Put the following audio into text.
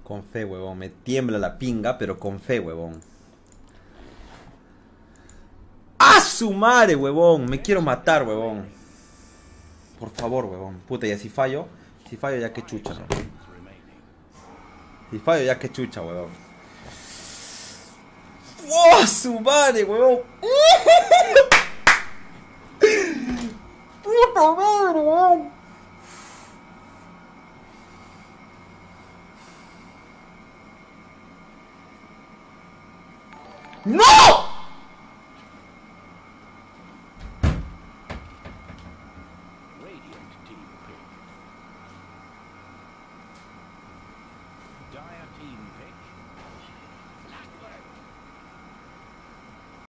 Con fe, huevón. Me tiembla la pinga, pero con fe, huevón. ¡Ah, su madre, huevón! Me quiero matar, huevón. Por favor, huevón. Puta, ya si fallo. Si fallo ya que chucha, ¿no? Si fallo ya que chucha, huevón. ¡Oh, su madre, huevón! ¡Puta madre, huevón!